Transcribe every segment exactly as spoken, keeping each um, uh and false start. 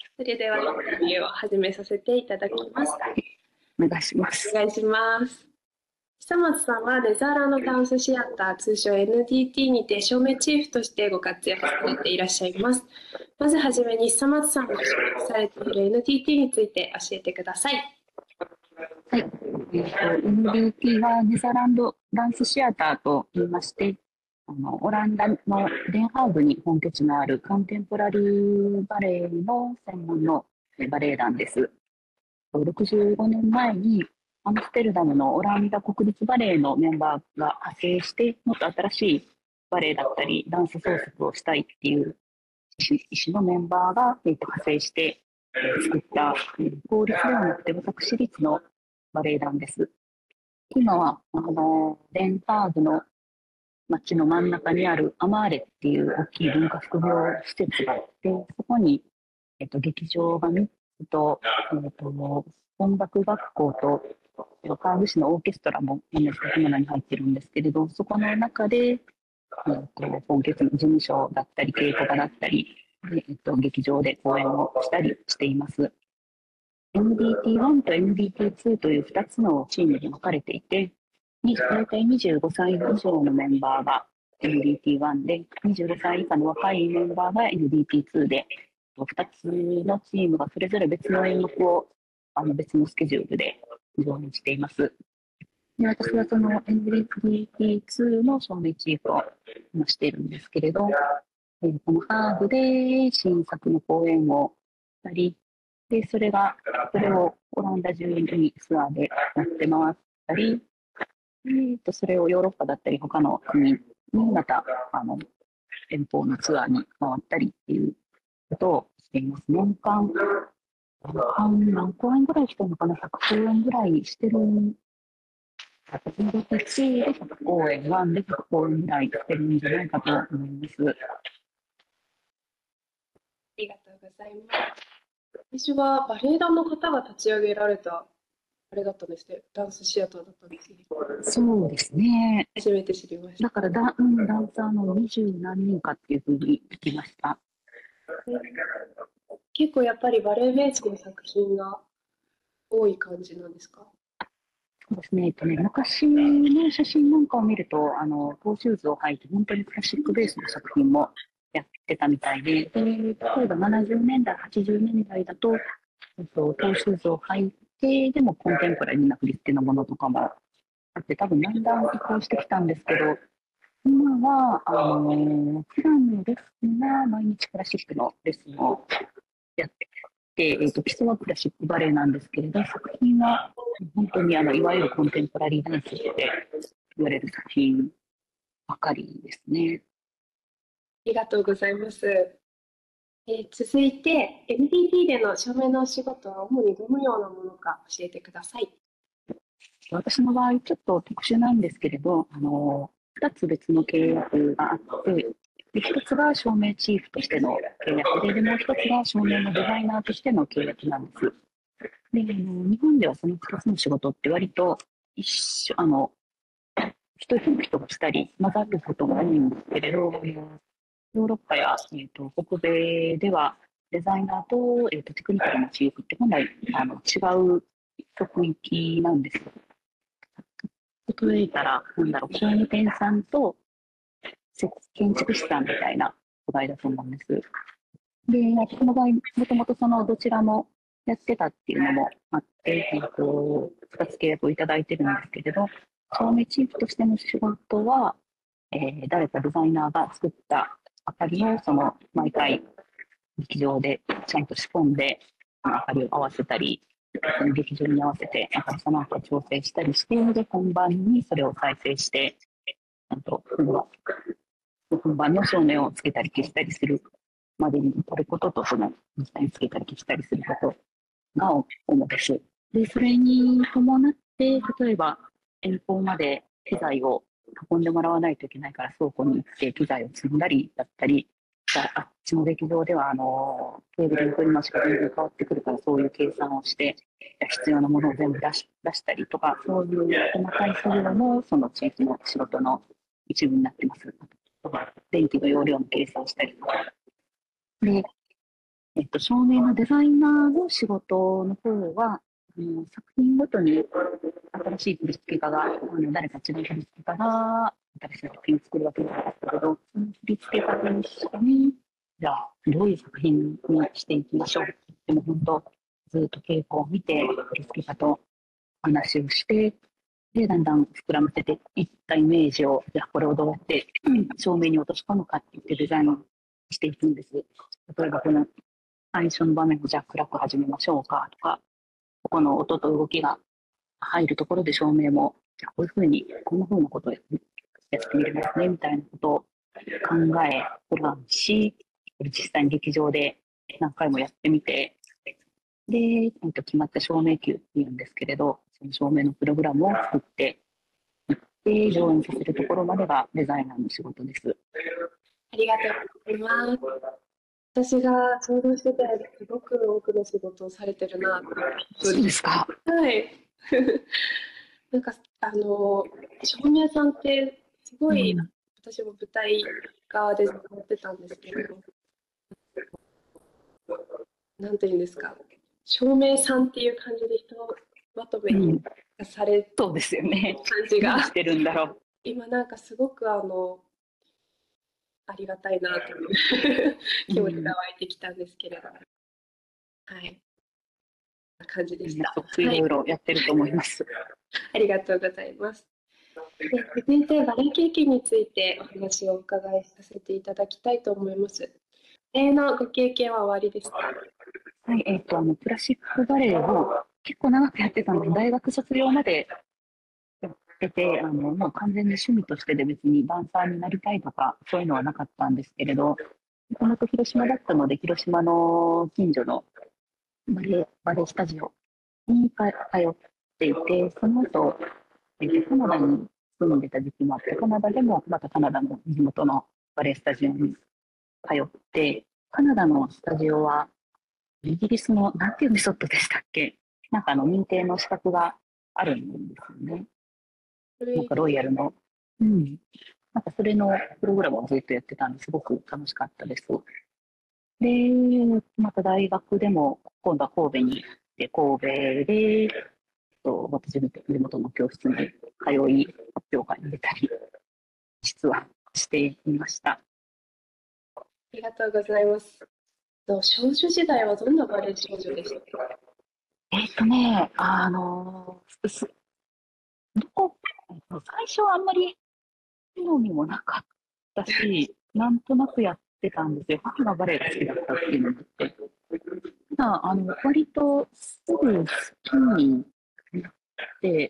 それではインタビューを始めさせていただきます。 お願いします。 お願いします。久松さんはネザーランドダンスシアター、通称 エヌディーティー にて照明チーフとしてご活躍されていらっしゃいます。まずはじめに久松さんが所属されている エヌディーティー について教えてください。 はい。えっ、と、エヌディーティー はネザーランドダンスシアターと言いまして、あの、オランダのデンハーグに本拠地のあるコンテンポラリーバレエの専門のバレエ団です。ろくじゅうごねんまえにアムステルダムのオランダ国立バレエのメンバーが派生して、もっと新しいバレエだったり、ダンス創作をしたいっていう医師のメンバーが、えー、と派生して作った、えー、公立ではなくて私立のバレエ団です。今は、あの、デンハーグの街の真ん中にあるアマーレっていう大きい文化複合施設があって、そこに、えっと、劇場がみっつと、えっと、音楽学校と、川口市のオーケストラも同じ建物に入ってるんですけれど、そこの中で、えっと、本拠地の事務所だったり、稽古場だったり、えっと、劇場で公演をしたりしています。エヌディーティーワン と エヌディーティーツー というふたつのチームに分かれていて、大体にじゅうごさい以上のメンバーが エヌディーティーワン で、にじゅうごさい以下の若いメンバーが エヌディーティーツー で、ふたつのチームがそれぞれ別の演目をあの別のスケジュールで上演しています。で、私はその エヌディーティーツー の照明チーフを今しているんですけれど、えー、このハーブで新作の公演をしたり、で、それが、それをオランダ中にツアーでやって回ったり、えー、とそれをヨーロッパだったり他の国にまたあの遠方のツアーに回ったりっていうことをしています。年間、年間何公演ぐらいしてるのかな？ ひゃく 公演ぐらいしてる。エヌディーティーツー でひゃく公演、ワンでひゃく公演ぐらいしてるんじゃないかと思います。ありがとうございます。私はバレエ団の方が立ち上げられたあれだったんですね。ダンスシアターだったんですね。 そうですね。 初めて知りました。 だからダ、うん、ダンサーの二十何人かっていうふうに聞きました。 結構やっぱりバレエベースの作品が多い感じなんですか？ そうですね。えっとね、昔の写真なんかを見ると、あの、トーシューズを履いて、本当にクラシックベースの作品もやってたみたいで、で例えばななじゅうねんだい、はちじゅうねんだいだと、えっと、トーシューズを履いて、でもコンテンポラリーな振り付けのものとかもあって、多分だんだん移行してきたんですけど、今は、あの、普段のレッスンは毎日クラシックのレッスンをやってて、えっと、基礎はクラシックバレエなんですけれど、作品は本当にあの、いわゆるコンテンポラリーダンスって言われる作品ばかりですね。 ありがとうございます。えー、続いて エヌディーティー での照明のお仕事は主にどのようなものか教えてください。 私の場合、ちょっと特殊なんですけれど、あの、二つ別の契約があって、で一つが照明チーフとしての契約で、でもう一つが照明のデザイナーとしての契約なんです。で、あの日本ではその二つの仕事って割と一緒、あの、一人の人がしたり混ざることが多いんですけれど、ヨーロッパや、えーと、北米ではデザイナーと,、えーとテクニカルのチーフって本来あの違う職域なんですよ。例えたら、なんだろう、工務店さんと建築士さんみたいな場合だと思うんです。で、私の場合、もともとそのどちらもやってたっていうのもあって、えっと、二つ契約をいただいてるんですけれど、照明チーフとしての仕事は、えー、誰かデザイナーが作った明かりを、その、毎回、劇場でちゃんと仕込んで、明かりを合わせたり、その劇場に合わせて明かりさなんか調整したりして、で、本番にそれを再生して、ちゃんと本番本番の照明をつけたり消したりするまでに至ることと、その実際につけたり消したりすることが主です。で、それに伴って、例えば遠方まで機材を運んでもらわないといけないから倉庫に行って機材を積んだりだったり、あっちの劇場ではあのケーブルの取り回しが全然変わってくるから、そういう計算をして必要なものを全部出し出したりとか、そういう細かい作業もその地域の仕事の一部になってます。電気の容量の計算したりとか。で、 えっと、照明のデザイナーの仕事の方は、あの作品ごとに新しい振付家が、あの誰か違う振付家が新しい作品を作るわけなんですけれど、その振付家と一緒に、じゃあ、どういう作品にしていきましょうって言っても、本当、ずっと稽古を見て、振付家と話をして、で、だんだん膨らませていったイメージを、じゃあ、これをどうやって照明に落とし込むかって言ってデザインしていくんです。例えば、この最初の場面をじゃあ暗く始めましょうかとか、ここの音と動きが入るところで照明も、じゃあこういうふうに、こんなふうなことをやってみれますね、みたいなことを考え、プランし、実際に劇場で何回もやってみて、で、えっと、決まった照明球っていうんですけれど、その照明のプログラムを作っていって、上演させるところまでがデザイナーの仕事です。 ありがとうございます。私が想像してたよりすごく多くの仕事をされてるなと。 そうですか。 はい。なんか、あの、照明さんってすごい、 うん、 私も舞台側でやってたんですけど、なんていうんですか、照明さんっていう感じでひとまとめにうん、 されるそうですよね。 感じが、 何してるんだろう。 今なんかすごくあの、ありがたいなという気持ちが湧いてきたんですけれども、はい、な感じでした。 すごくいはい、 ろいろやってると思います。 ありがとうございます。で続いてバレエ経験についてお話をお伺いさせていただきたいと思います。バレエのご経験はおありですか？ はい、えっと、あの、クラシックバレエを結構長くやってたので、大学卒業までやってて、あの、もう完全に趣味としてで別にダンサーになりたいとか、そういうのはなかったんですけれど、もともと広島だったので、広島の近所のバレエ、バレエスタジオに通っていて、その後、えっとカナダに住んでた時期もあって、カナダでもまたカナダの地元のバレエスタジオに通って、カナダのスタジオは、イギリスの、なんていうメソッドでしたっけ？なんかあの、認定の資格があるんですよね。なんかロイヤルの。うん。なんかそれのプログラムをずっとやってたんですごく楽しかったです。で、また大学でも、今度は神戸に行って、神戸で、とまた自分地元の教室に通い、発表会に出たり、実はしていました。 ありがとうございます。と少女時代はどんなバレエ少女でしたか？ えっとね、あの、すどこ、最初はあんまり興味もなかったし、なんとなくやってたんですよ。母がバレエが好きだったっていうのもあって。ただ、あの、割とすぐ好きになって、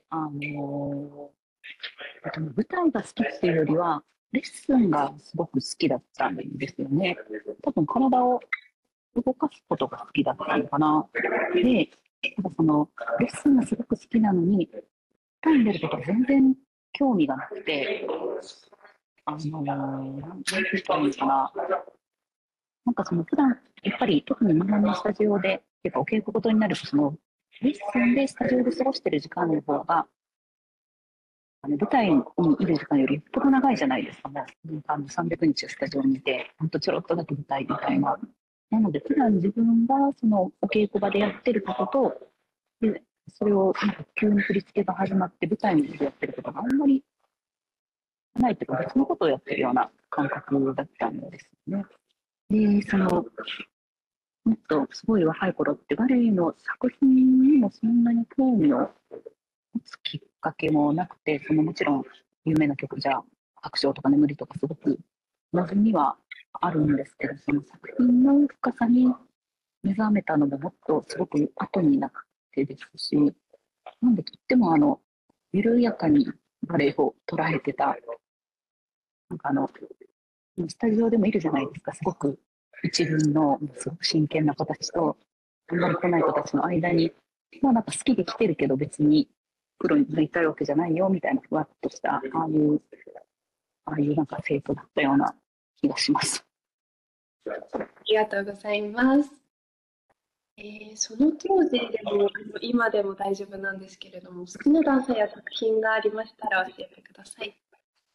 あの、えっとね舞台が好きっていうよりは、レッスンがすごく好きだったんですよね。多分体を動かすことが好きだったのかな。で、ただその、レッスンがすごく好きなのに、舞台に出ることは全然興味がなくて、あのー、なんて言ったらいいのかな。なんかその普段、やっぱり特に日本のスタジオで、やっぱお稽古事になると、その、レッスンでスタジオで過ごしてる時間の方が、あの舞台にいる時間よりよっぽど長いじゃないですか。もう年間さんびゃくにちスタジオにいて、ほんとちょろっとだけ舞台みたいな。なので、普段自分がそのお稽古場でやってることと、でそれをなんか急に振り付けが始まって舞台でやってることがあんまりないというか、別のことをやってるような感覚だったんですよね。で、その、もっとすごい若い頃ってバレエの作品にもそんなに興味を持つきっかけもなくて、そのもちろん有名な曲じゃ白鳥とか眠りとかすごく馴染みはあるんですけど、その作品の深さに目覚めたのももっとすごく後になってですし、なんでとってもあの、緩やかにバレエを捉えてた、なんかあの、スタジオでもいるじゃないですか、すごく一軍のすごく真剣な子たちと、あんまり来ない子たちの間に、まあなんか好きで来てるけど別にプロになりたいわけじゃないよみたいなふわっとした、ああいう、ああいうなんか生徒だったような気がします。 ありがとうございます。えー、その当時でも今でも大丈夫なんですけれども、好きなダンサーや作品がありましたら教えてください。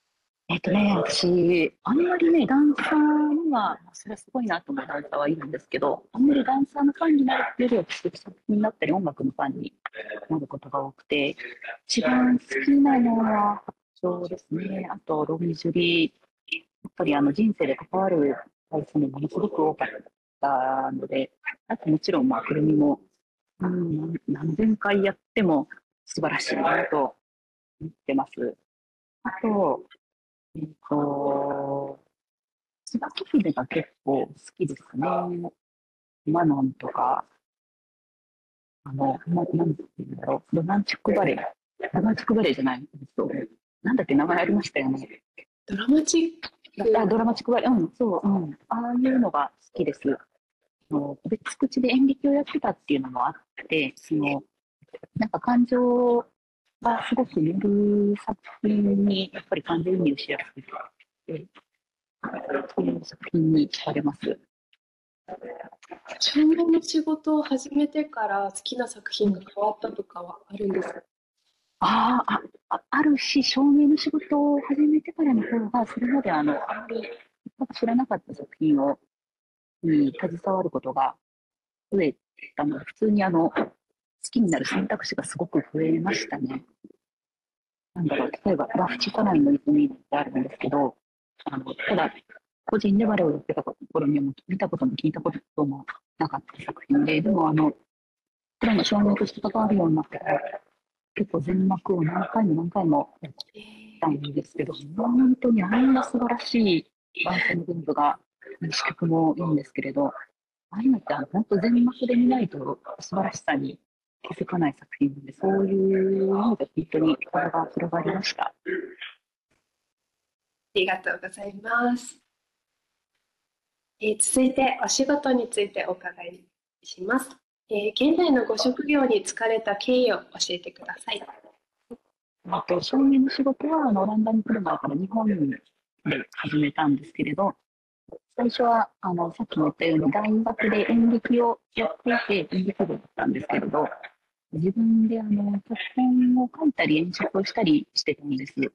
えっとね、私、あんまりね、ダンサーには、まあそれはすごいなと思うダンサーはいるんですけど、あんまりダンサーのファンになるよりは、作品だったり音楽のファンになることが多くて、一番好きなのは、そうですね、あと、ロビー・ジュリー、やっぱりあの人生で関わる回数もものすごく多かったので、あともちろん、まあ、くるみも、うん、何千回やっても素晴らしいなと思ってます。あと、えっと、椿姫が結構好きですね。マノンとか、あの、な、なんて言うんだろう、ロマンチックバレエ。ロマンチックバレエじゃない。そう。なんだっけ、名前ありましたよね。 ドラマチック。 あ、ドラマチックバレエ。うん、そう、うん。ああいうのが好きです。あの別口で演劇をやってたっていうのもあって、その、なんか感情がすごく乗る作品に、やっぱり感情移入しやすくて、そういう作品に惹かれます。 照明の仕事を始めてから好きな作品が変わったとかはあるんですか？ ああ、あ、あるし、照明の仕事を始めてからの方が、それまであの、あまり知らなかった作品を、に携わることが増えたので、普通にあの、好きになる選択肢がすごく増えましたね。なんだろう、例えば、ラフチコナイの泉ってあるんですけど、あの、ただ、個人でバレエをやってた頃にはも見たことも聞いたこともなかった作品で、でもあの、プロの照明として関わるようになってから、結構全幕を何回も何回もやったんですけど、本当にあんな素晴らしいバンサム群舞が、視曲もいいんですけれど、ああいうのって本当全幕で見ないと素晴らしさに気づかない作品なので、そういうので本当に体が広がりました。 ありがとうございます。えー続いてお仕事についてお伺いします。えー現在のご職業に就かれた経緯を教えてください。 あと、照明の仕事はあのオランダに来る前から日本で始めたんですけれど、最初はあのさっきも言ったように大学で演劇をやっていて演劇部だったんですけれど、自分であの脚本を書いたり演出をしたりしてたんです。で、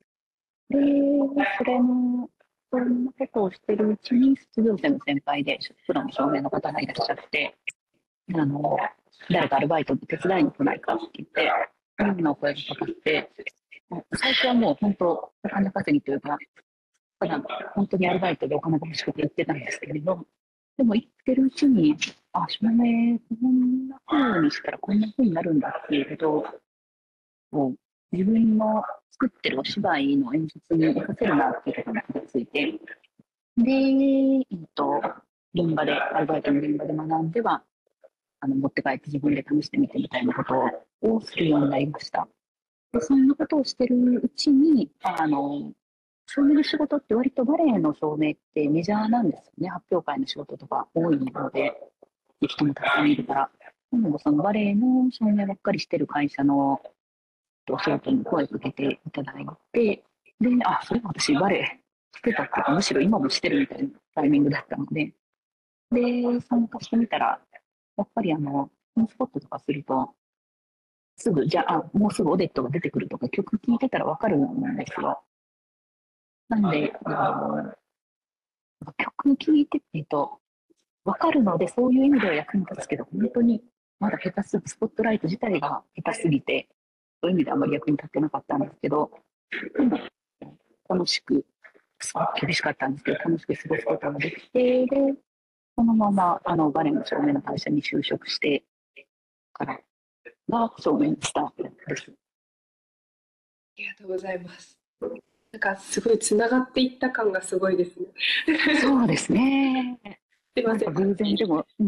それの、そんなことをしてるうちに、卒業生の先輩で、プロの照明の方がいらっしゃって、あの、誰かアルバイトで手伝いに来ないかって言って、みんなお声がかかって、最初はもう本当、お金稼ぎというか、ただ本当にアルバイトでお金が欲しくて行ってたんですけれど、でも行ってるうちに、あ、照明、こんな風にしたらこんな風になるんだっていうことを、自分の作ってるお芝居の演出に活かせるなっていうことに気がついて、で、えっと、現場で、アルバイトの現場で学んでは、あの持って帰って自分で試してみてみたいなことをするようになりました。で、そんなことをしてるうちに、あの、照明の仕事って割とバレエの照明ってメジャーなんですよね。発表会の仕事とか多いので、人もたくさんいるから。なので、そのバレエの照明ばっかりしてる会社のお仕事に声をかけていただいて、で、あ、それは私バレエしてたっていうか、むしろ今もしてるみたいなタイミングだったので、で、参加してみたら、やっぱりあの、ピンスポットとかすると、すぐ、じゃあ、もうすぐオデットが出てくるとか、曲聴いてたらわかるんですよ。なんで、あの曲聴いてて、えっと、わかるので、そういう意味では役に立つけど、本当にまだ下手すぎ、スポットライト自体が下手すぎて、そういう意味であまり役に立ってなかったんですけど、でも楽しく、すごく厳しかったんですけど、楽しく過ごすことができて、で、そのまま、あの、バレエの照明の会社に就職してからが照明のスタートです。 ありがとうございます。なんかすごいつながっていった感がすごいですね。 そうですね。 すいません。 なんか偶然でも、うん、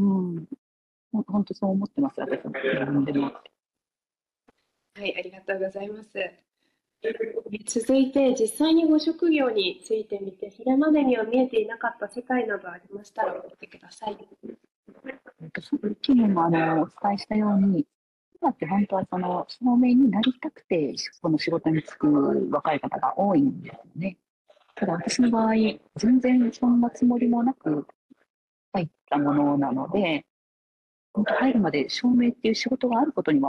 ほ本当そう思ってます、私も。自分でも。 はい、ありがとうございます。続いて、実際にご職業についてみて、それまでには見えていなかった世界などありましたら教えてください。 えっと、さっきもあのお伝えしたように、今って本当はその照明になりたくて、この仕事に就く若い方が多いんですよね。ただ私の場合、全然そんなつもりもなく入ったものなので、本当入るまで照明っていう仕事があることには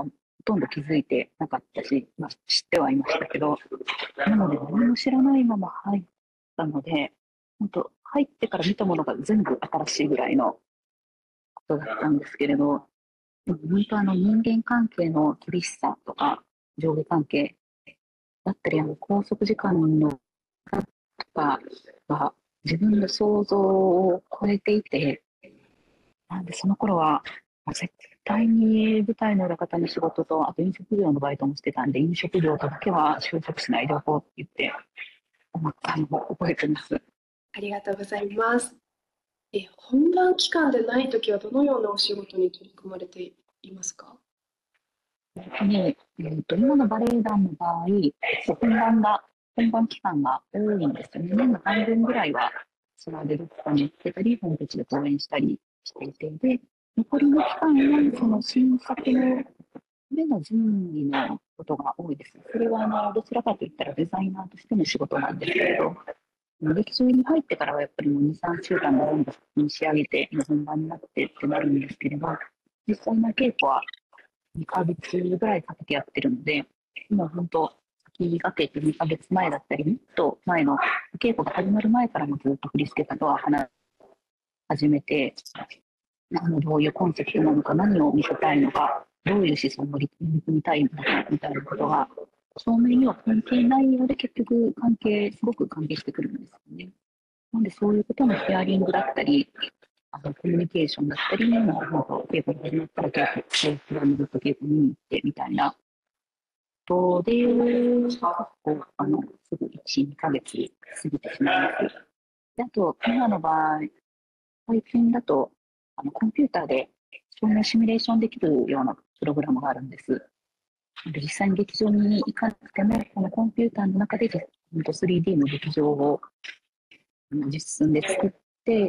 とんど気づいてなかったし、まあ、知ってはいましたけど、なので何も知らないまま入ったので、本当入ってから見たものが全部新しいぐらいのことだったんですけれど、でも本当あの人間関係の厳しさとか、上下関係だったり、あの拘束時間のとかが自分の想像を超えていて、なんでその頃は、まあ絶対に舞台の裏方の仕事と、あと飲食業のバイトもしてたんで、飲食業とだけは就職しないでおこうって言って思ったのを覚えてます。 ありがとうございます。え、本番期間でないときはどのようなお仕事に取り組まれていますか？ で、えーと、今のバレエ団の場合、本番が、本番期間が多いんですよね。年の半分ぐらいはツアーでどこかに行ってたり、本拠地で公演したりしていて、で、残りの期間はその新作のでの準備のことが多いです。それはあのどちらかといったらデザイナーとしての仕事なんですけれど、劇場に入ってからはやっぱりもうに、さんしゅうかんで全部仕上げて、本番になってってなるんですけれど、実際の稽古はにかげつぐらいかけてやってるので、もう本当、先駆けてにかげつまえだったり、もっと前の稽古が始まる前からもずっと振り付け方は話始めて、どういうコンセプトなのか、何を見せたいのか、どういう思想を盛り込みたいのかみたいなことが、照明には関係ないようで、結局関係、すごく関係してくるんですよね。なんでそういうことのヒアリングだったり、あのコミュニケーションだったり、もう本当、稽古が始まったら稽古、稽古にずっと稽古見に行ってみたいなことで、結構、あの、すぐいち、にかげつ過ぎてしまいます。であと、今の場合、最近だと、あのコンピューターで照明シミュレーションできるようなプログラムがあるんです。で実際に劇場に行かなくても、このコンピューターの中で スリーディー の劇場を実寸で作って、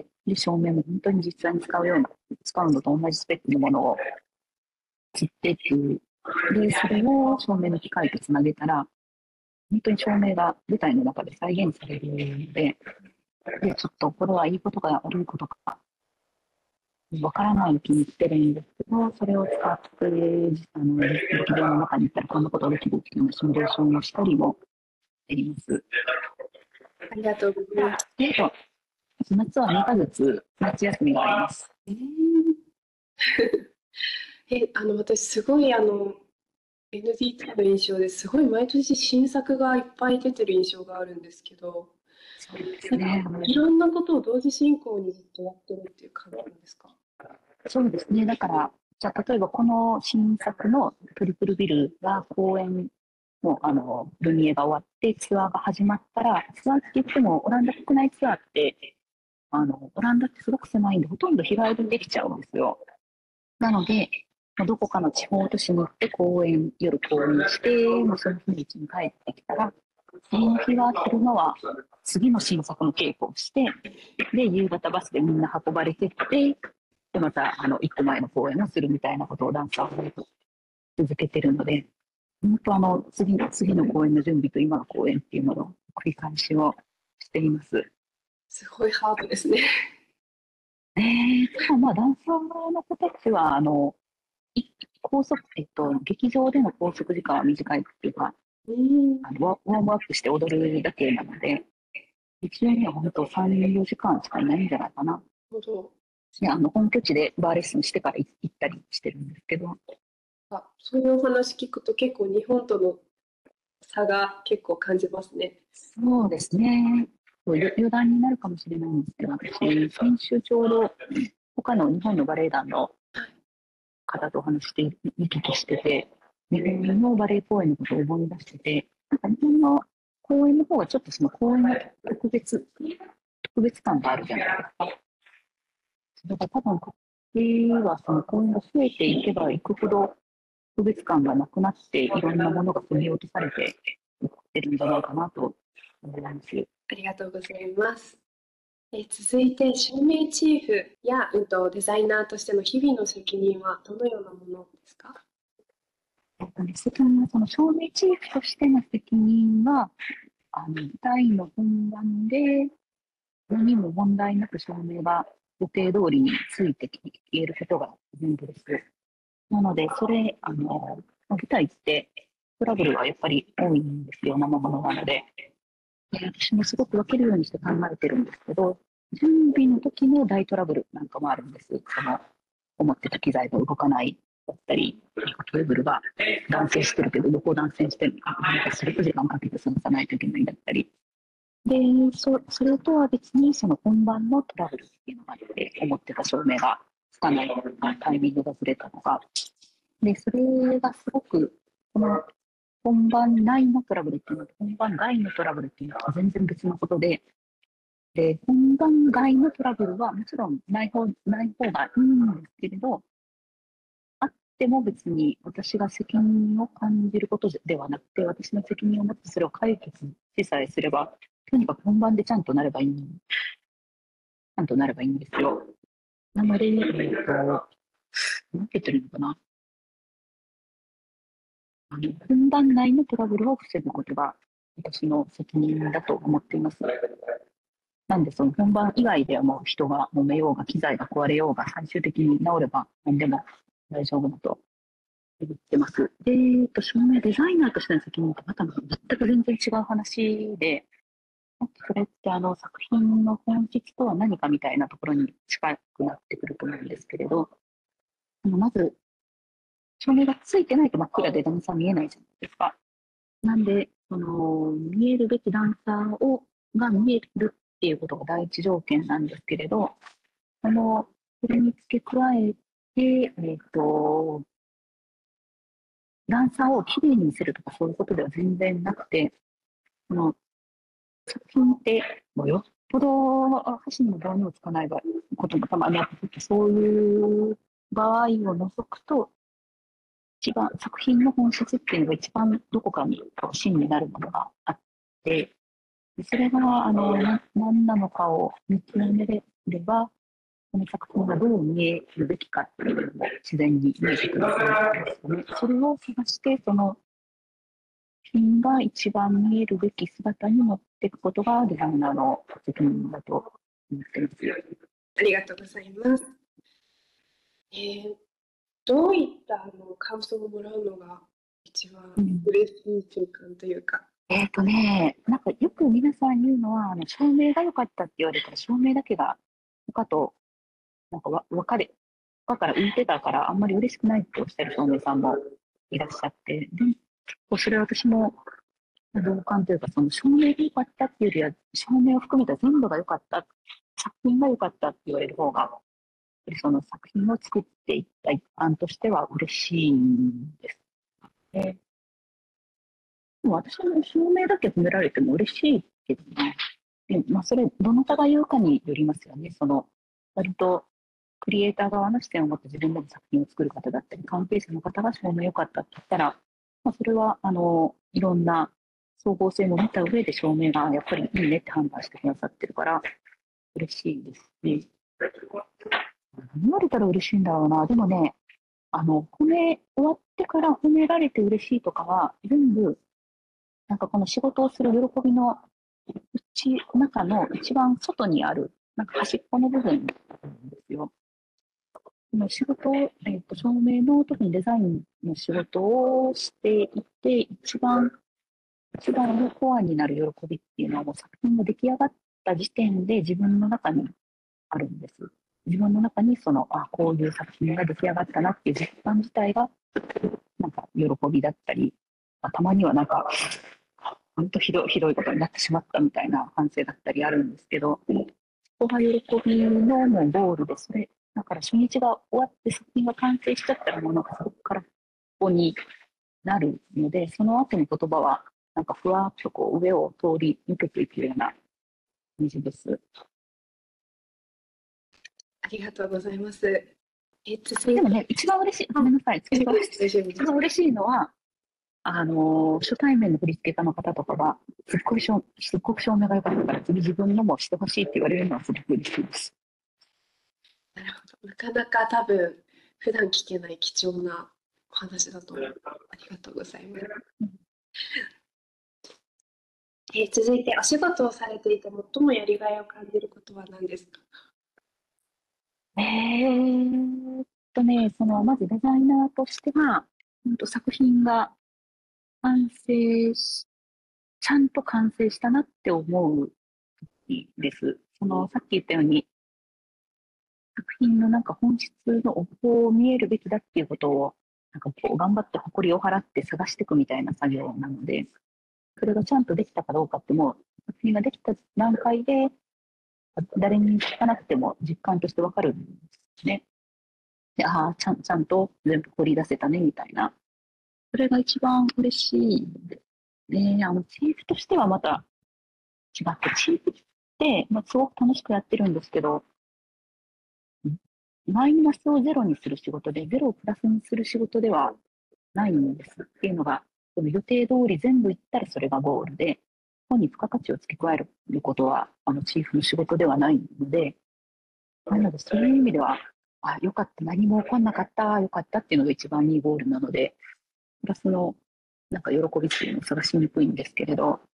で照明も本当に実際に使うような、使うのと同じスペックのものを切ってっていう。で、それを照明の機械とつなげたら、本当に照明が舞台の中で再現されるので、で、ちょっとこれはいいことか悪いことか、わからないうちに言ってるんですけど、それを使って、あの、劇場の中に行ったらこんなことができるっていうのをシミュレーションをしたりもしています。 ありがとうございます。 で、夏はにかげつ夏休みがあります。 えーえ、あの、私すごいあの、エヌディーティー の印象ですごい毎年新作がいっぱい出てる印象があるんですけど、 そうですね。 いろんなことを同時進行にずっとやってるっていう感じなんですか？ そうですね。だから、じゃあ例えばこの新作のトリプルビルが公演もあのルミエが終わってツアーが始まったら、ツアーって言ってもオランダ国内ツアーってあのオランダってすごく狭いんでほとんど日帰りできちゃうんですよ。なので、どこかの地方都市に行って公演、夜公演して、もうその日にちに帰ってきたら、その日は昼間は次の新作の稽古をして、で、夕方バスでみんな運ばれてって、で、また、あの、一個前の公演をするみたいなことをダンサーは続けてるので、本当あの、次の、次の公演の準備と今の公演っていうのの繰り返しをしています。 すごいハードですね。 えー、でもまあ、ダンサーの子たちは、あの、い拘束、えっと、劇場での拘束時間は短いっていうか、 うん、 あのウォームアップして踊るだけなので、劇場には本当さん、よじかんしかいないんじゃないかな。 なるほど。 であの本拠地でバーレッスンしてから行ったりしてるんですけど、 あ、そういうお話聞くと結構日本との差が結構感じますね。 そうですね。余余談になるかもしれないんですけど、私、先週ちょうど他の日本のバレエ団の方とお話して見聞きしてて、日本のバレエ公演のことを思い出してて、なんか日本の公演の方がちょっとその公演の特別、特別感があるじゃないですか。だから多分、こっちはその公演が増えていけばいくほど特別感がなくなって、いろんなものが削ぎ落とされていってるんじゃないかなと思います。 ありがとうございます。え続いて、照明チーフや、うん、とデザイナーとしての日々の責任はどのようなものですか？ えっとね、責任はその照明チーフとしての責任は、あの舞台の本番で何も問題なく照明が予定通りについて消えることが全部です。なので、それ、あの、 まあ、舞台ってトラブルはやっぱり多いんですよ、生ものなので。で私もすごく分けるようにして考えてるんですけど、準備の時の大トラブルなんかもあるんです。その思ってた機材が動かないだったり、ケーブルが断線してるけど、どこ断線してるのか、なんかすごく時間かけて探さないといけないだったり。で、そそれとは別に、その本番のトラブルっていうのがあって、思ってた照明がつかないタイミングがずれたのが、で、それがすごく、この本番内のトラブルっていうのと、本番外のトラブルっていうのと全然別のことで、で、本番外のトラブルはもちろんない方、ない方がいいんですけれど、あっても別に私が責任を感じることではなくて、私の責任を持ってそれを解決しさえすれば、とにかく本番でちゃんとなればいい、ちゃんとなればいいんですよ。なので、えっと、なんて言ってるのかな。あの本番内のトラブルを防ぐことが私の責任だと思っています。なんで、その本番以外ではもう人が揉めようが、機材が壊れようが、最終的に治れば何でも大丈夫だと言ってます。で、えっと、照明デザイナーとしての責任とまた全く全然違う話で、それってあの作品の本質とは何かみたいなところに近くなってくると思うんですけれど、あのまず、照明がついてないと真っ暗で段差見えないじゃないですか。なんで、その見えるべき段差をが見えるっていうことが第一条件なんですけれど、その、それに付け加えて、えっと、段差をきれいに見せるとかそういうことでは全然なくて、その作品って、もうよっぽど箸にも棒にもつかないこともたまにあって、そういう場合を除くと、一番作品の本質っていうのが一番どこかに芯になるものがあって、それがあのな何なのかを見極めれば、この作品がどう見えるべきかっていうのも自然に見えてくると思うんですよね。それを探して、その品が一番見えるべき姿に持っていくことがデザイナーの責任だと思っています。 ありがとうございます。えー、どういったあの感想をもらうのが一番嬉しい瞬間というか。 うん、えっ、ー、とね、なんかよく皆さん言うのは、あの照明が良かったって言われたら、照明だけが他となんかわ分かれ、他から浮いてたからあんまり嬉しくないっておっしゃる照明さんもいらっしゃって、で結構それは私も同感というか、その照明が良かったっていうよりは、照明を含めた全部が良かった、作品が良かったって言われる方が、その作品を作っていった一環としては嬉しいんですね。でも私も照明だけ褒められても嬉しいけどね。でまあ、それ、どなたが言うかによりますよね。その、割と、クリエイター側の視点を持って自分でも作品を作る方だったり、関係者の方が照明良かったって言ったら、まあ、それは、あの、いろんな総合性も見た上で照明がやっぱりいいねって判断してくださってるから、嬉しいですし、何言われたら嬉しいんだろうな。でもね、あの、褒め、終わってから褒められて嬉しいとかは、全部、なんかこの仕事をする喜びの内、中の一番外にある、なんか端っこの部分なんですよ。この仕事を、えっと、照明の特にデザインの仕事をしていて、一番、一番のコアになる喜びっていうのはもう作品が出来上がった時点で自分の中にあるんです。自分の中にその、あ、こういう作品が出来上がったなっていう実感自体が、なんか喜びだったり、たまにはなんか、本当ひどい、ひどいことになってしまったみたいな反省だったりあるんですけど、そこが喜びのもうゴールで、それ、だから初日が終わって作品が完成しちゃったらもうなんかそこからここになるので、その後の言葉はなんかふわっとこう上を通り抜けていくような感じです。 ありがとうございます。え続でもね、一番嬉しい、ごめんなさい、一番嬉しいのは、あの、初対面の振付家の方とかが、すっごいしょすっごく照明が良かったから、次自分のもしてほしいって言われるのはすごく嬉しいです。 なるほど。なかなか多分、普段聞けない貴重なお話だと思う。ありがとうございます。えー、続いて、お仕事をされていて最もやりがいを感じることは何ですか？ えーっとね、その、まずデザイナーとしては、 本当作品が完成し、ちゃんと完成したなって思う時です。その、さっき言ったように、作品のなんか本質のこう見えるべきだっていうことを、なんかこう頑張って誇りを払って探していくみたいな作業なので、それがちゃんとできたかどうかってもう、作品ができた段階で、誰に聞かなくても実感としてわかるんですね。で、ああ、ちゃん、ちゃんと全部掘り出せたね、みたいな。それが一番嬉しいですね。あの、チーフとしてはまた違って、チーフって、まあ、すごく楽しくやってるんですけど、マイナスをゼロにする仕事で、ゼロをプラスにする仕事ではないんですっていうのが、その予定通り全部いったらそれがゴールで、本に付加価値を付け加えることは、あの、チーフの仕事ではないので、なので、そういう意味では、あ、よかった、何も起こんなかった、よかったっていうのが一番いいゴールなので、プラスの、なんか喜びっていうのを探しにくいんですけれど、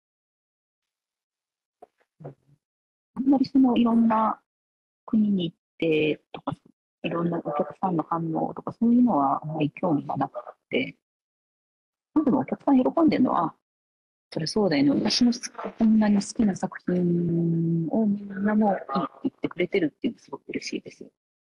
あんまりそのいろんな国に行ってとか、いろんなお客さんの反応とか、そういうのはあまり興味がなくて、まあ、でもお客さん喜んでるのは、それそうだよね。私のこんなに好きな作品をみんなもいいって言ってくれてるっていうのすごく嬉しいです。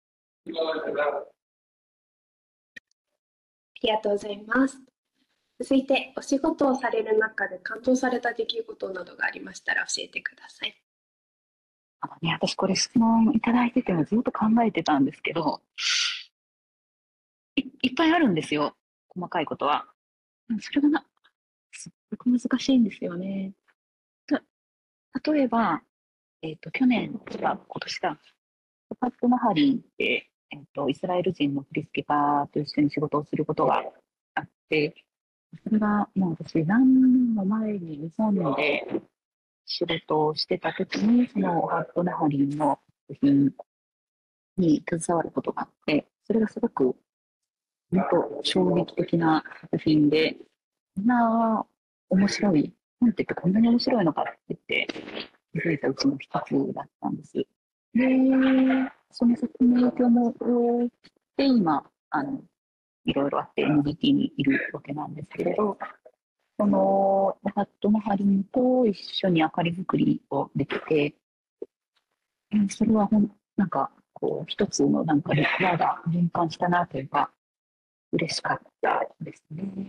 ありがとうございます。続いて、お仕事をされる中で感動された出来事などがありましたら教えてください。 あのね、私これ質問いただいててもずっと考えてたんですけど、い、いっぱいあるんですよ。細かいことは。それがな、すっごく難しいんですよね。た例えば、えっと、去年か今年か、パット・ナハリンって、えっと、イスラエル人の振り付け家と一緒に仕事をすることがあって、それがもう私何年も前に日本で仕事をしてた時に、そのパット・ナハリンの作品に携わることがあって、それがすごく本当衝撃的な作品で、こんな面白い、本って言ってこんなに面白いのかって言って気づいたうちの一つだったんです。で、その作品の影響も大きくて、今、あの、いろいろあって エヌビーティー にいるわけなんですけれど、その、ハット・マハリンと一緒に明かり作りをできて、それはほん、なんか、こう、一つのなんか、輪が循環したなというか、嬉しかったですね。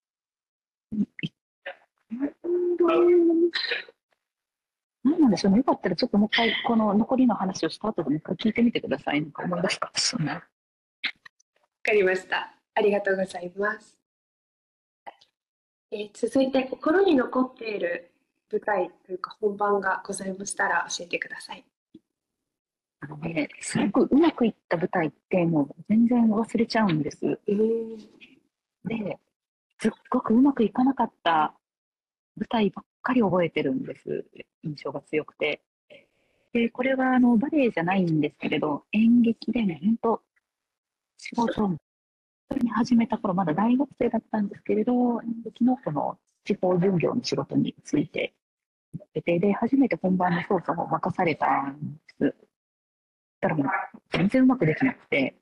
何なんでしょうね。よかったらちょっともう一回、この残りの話をした後でもう一回聞いてみてください。なんか思い出した。そんな。わかりました。ありがとうございます。えー、続いて、心に残っている舞台というか本番がございましたら教えてください。 あのね、すごくうまくいった舞台ってもう全然忘れちゃうんです。で、すっごくうまくいかなかった舞台ばっかり覚えてるんです。印象が強くて。で、これはあのバレエじゃないんですけれど、演劇でね、本当仕事を始めた頃、まだ大学生だったんですけれど、演劇のこの地方巡業の仕事について、で、で、初めて本番の操作を任されたんです。たらもう全然うまくできなくて、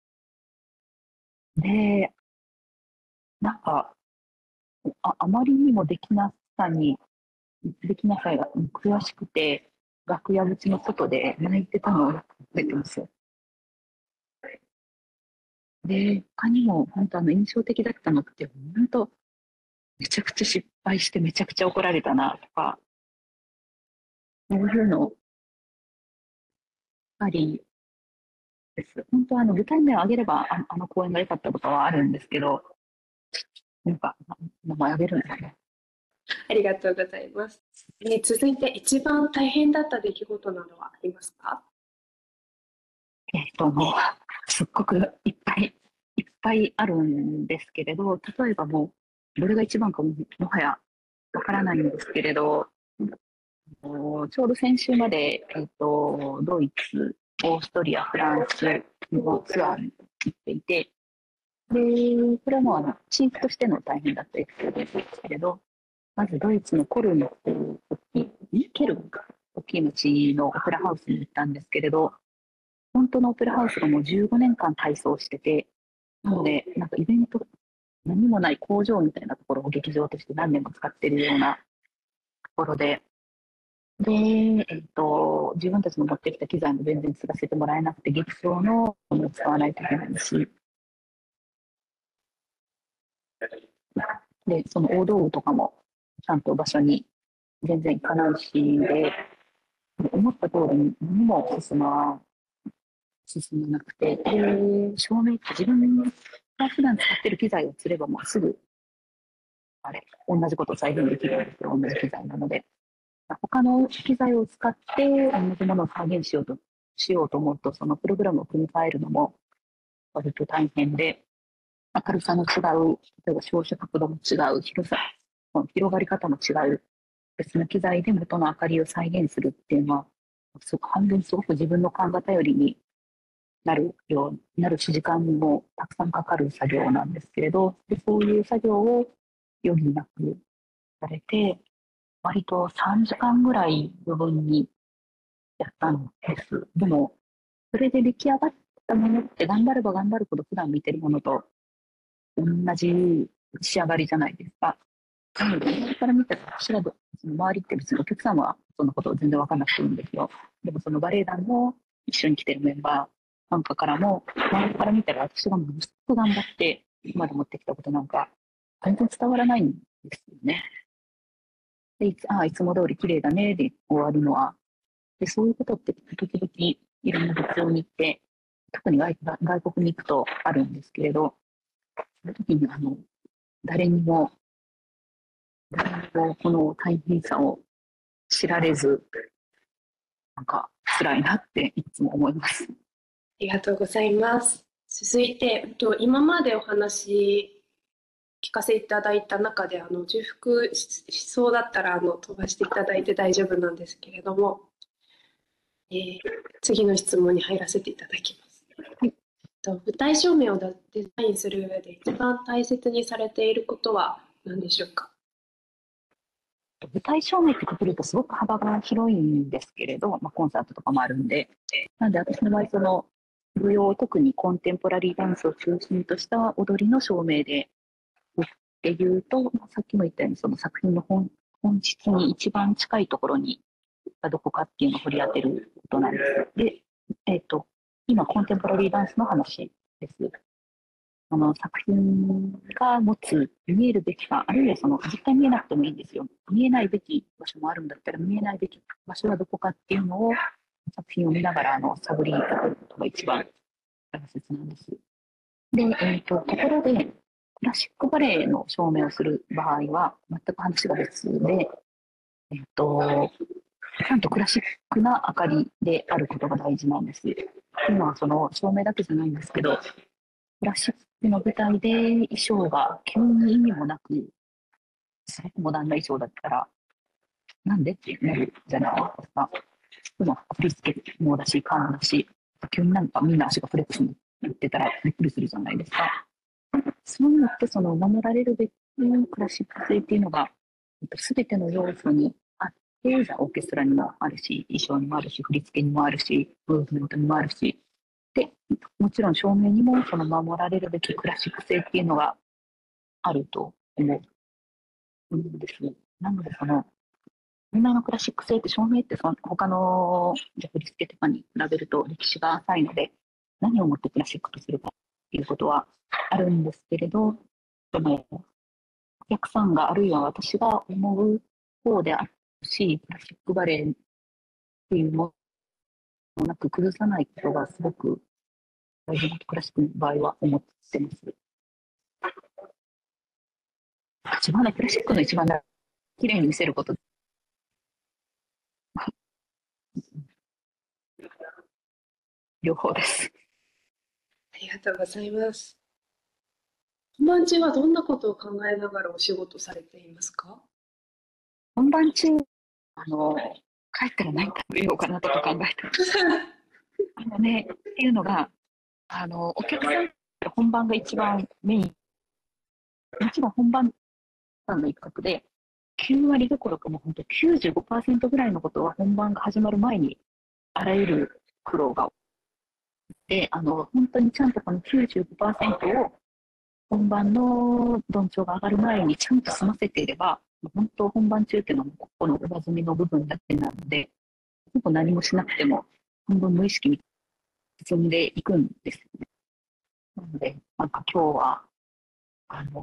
で、なんか、あ、あまりにもできなさに、できなさが悔しくて、楽屋口の外で泣いてたのを覚えてますよ。で、他にも本当あの印象的だったのって、本当めちゃくちゃ失敗してめちゃくちゃ怒られたなとか、そういうのありです。本当あの具体名を挙げればあ、あの公演が良かったとかはあるんですけど、なんか名前挙げるんですね。 ありがとうございます。えー、続いて、一番大変だった出来事などはありますか？ えっと、もう、すっごくいっぱいいっぱいあるんですけれど、例えばもう、どれが一番かも、もはやわからないんですけれど、ちょうど先週まで、えっと、ドイツ、オーストリア、フランスのツアーに行っていて、で、これはもうあの、チーフとしての大変だったエピソードですけれど、まずドイツのコルンっていう大きい、ケルンか、大きい町のオペラハウスに行ったんですけれど、本当のオペラハウスがもうじゅうごねんかん改装してて、なので、なんかイベント何もない工場みたいなところを劇場として何年も使っているようなところで、で、えっと、自分たちの持ってきた機材も全然継がせてもらえなくて、劇場のものを使わないといけないし、で、その大道具とかもちゃんと場所に全然行かないしで、思った通りに何も進ま、進まなくて、で、照明って自分が普段使ってる機材を釣ればもうすぐ、あれ、同じことを再現できるんですよ、同じ機材なので。他の機材を使って同じものを再現しようと、しようと思うと、そのプログラムを組み替えるのも割と大変で、明るさの違う、例えば照射角度も違う、広さ、広がり方も違う、別の機材で元の明かりを再現するっていうのは、すごく半分すごく自分の勘が頼りになるようなるし、時間もたくさんかかる作業なんですけれど、でそういう作業を余儀なくされて、割とさんじかんぐらい余分にやったんです。でも、それで出来上がったものって頑張れば頑張るほど普段見てるものと同じ仕上がりじゃないですか。なので、周りから見たら、私らその周りって別にお客様はそんなこと全然分からなくていいんですよ。でもそのバレエ団の一緒に来てるメンバー、なんかからも、周りから見たら私がものすごく頑張って今まで持ってきたことなんか全然伝わらないんですよね。で、いつ、ああ、いつも通り綺麗だねで終わるのは、で、そういうことって時々いろんな部長に行って、特に外外国に行くとあるんですけれど、その時にあの、誰にも、誰にもこの大変さを知られず、なんか辛いなっていつも思います。ありがとうございます。続いて、今までお話聞かせていただいた中で、あの重複しそうだったらあの飛ばしていただいて大丈夫なんですけれども、えー、次の質問に入らせていただきます。はい、舞台照明をデザインする上で一番大切にされていることは何でしょうか？ 舞台照明ってくくるとすごく幅が広いんですけれど、まあ、コンサートとかもあるんで、なんで私の場合、その舞踊、特にコンテンポラリーダンスを中心とした踊りの照明でっていうと、さっきも言ったようにその作品の 本, 本質に一番近いところにどこかっていうのを掘り当てることなんです。で、えっ、ー、と、今コンテンポラリーダンスの話です。あの作品が持つ見えるべきか、あるいはその実際見えなくてもいいんですよ。見えないべき場所もあるんだったら、見えないべき場所はどこかっていうのを作品を見ながらあの探り当てることが一番大切なんです。で、えーと、ところで、クラシックバレエの照明をする場合は、全く話が別で、えーと、ちゃんとクラシックな明かりであることが大事なんです。今はその照明だけじゃないんですけど、クラシックの舞台で衣装が急に意味もなく、すごくモダンな衣装だったら、なんでってなるじゃないですか。でも振り付けもだし、カーもだし、急になんかみんな足がフレックスになってたらびっくりするじゃないですか。そういうのってその守られるべきクラシック性っていうのが、すべての要素にあって、じゃあオーケストラにもあるし、衣装にもあるし、振り付けにもあるし、ムーブメントにもあるし、で、もちろん照明にもその守られるべきクラシック性っていうのがあると思うんです。なので、その、今のクラシック性って照明ってその他の振り付けとかに比べると歴史が浅いので、何をもってクラシックとするかっていうことはあるんですけれど、でも、お客さんがあるいは私が思う方であるし、クラシックバレエっていうものをなく崩さないことがすごく大事なクラシックの場合は思ってます。一番クラシックの一番綺麗に見せること。両方です。 ありがとうございます。本番中はどんなことを考えながらお仕事されていますか？ 本番中、あの、帰ったら何食べようかなとか考えてます。あのね、っていうのが、あの、お客さん本番が一番メイン、もちろん本番の一角で、きゅうわりどころかもう本当きゅうじゅうごパーセントぐらいのことは本番が始まる前にあらゆる苦労がで、あの本当にちゃんとこのきゅうじゅうごパーセントを本番のどんちょうが上がる前にちゃんと済ませていれば、本当本番中っていうのはここの上積みの部分だけなので、ほぼ何もしなくても半分無意識に進んでいくんですよね。なので、なんか今日は、あの、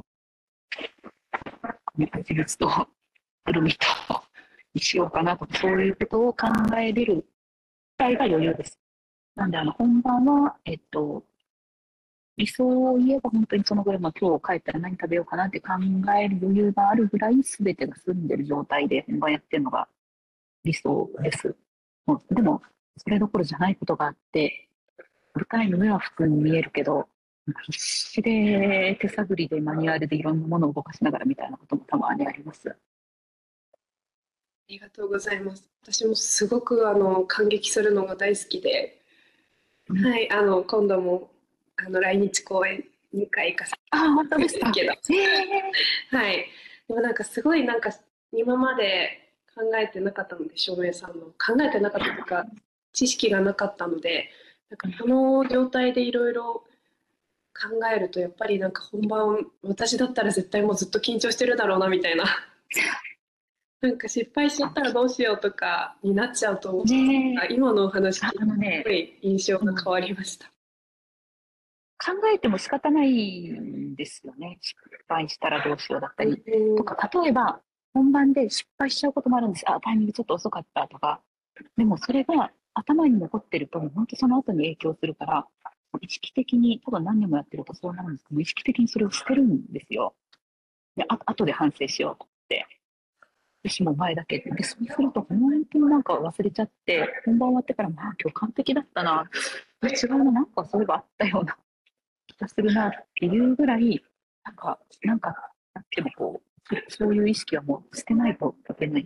自立とくるみとにしようかなとか、そういうことを考えれるくらいが余裕です。なんで、あの、本番は、えっと、理想を言えば本当にそのぐらい、まあ、今日帰ったら何食べようかなって考える余裕があるぐらい全てが済んでる状態で本番やってるのが理想です。もうでも、それどころじゃないことがあって、舞台の目は普通に見えるけど、必死で手探りでマニュアルでいろんなものを動かしながらみたいなこともたまにあります。ありがとうございます。私もすごくあの感激するのが大好きで、はい、あの今度もあの来日公演にかい行かせてあ、本当ですか。 けど、 えはい。でもなんかすごいなんか今まで考えてなかったので、照明さんの考えてなかったというか知識がなかったので、なんかこの状態でいろいろ考えるとやっぱりなんか本番私だったら絶対もうずっと緊張してるだろうなみたいな。なんか失敗しちゃったらどうしようとかになっちゃうと思う。 ー、ね今のお話聞いてあ、あのね、 すごい印象が変わりました。 考えても仕方ないんですよね。失敗したらどうしようだったり。とか、例えば、本番で失敗しちゃうこともあるんです。あ、タイミングちょっと遅かったとか。でもそれが頭に残ってると、本当その後に影響するから、意識的に、多分何年もやってるとそうなるんですけど、意識的にそれを捨てるんですよ。で、あ後で反省しようと思って。私も前だけで、そうすると本当になんか忘れちゃって、本番終わってから、まあ今日完璧だったな。違うな、なんかそういえばあったような気がするなっていうぐらい、なんか、なんか、なってもこう、そういう意識はもう捨てないといけない。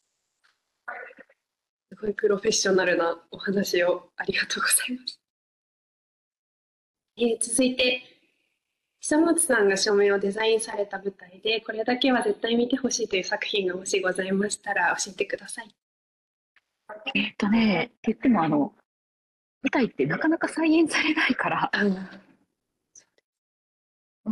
すごいプロフェッショナルなお話をありがとうございます。えー、続いて、久松さんが照明をデザインされた舞台で、これだけは絶対見てほしいという作品がもしございましたら教えてください。 えっとね、って言ってもあの、舞台ってなかなか再現されないから、 あのうん、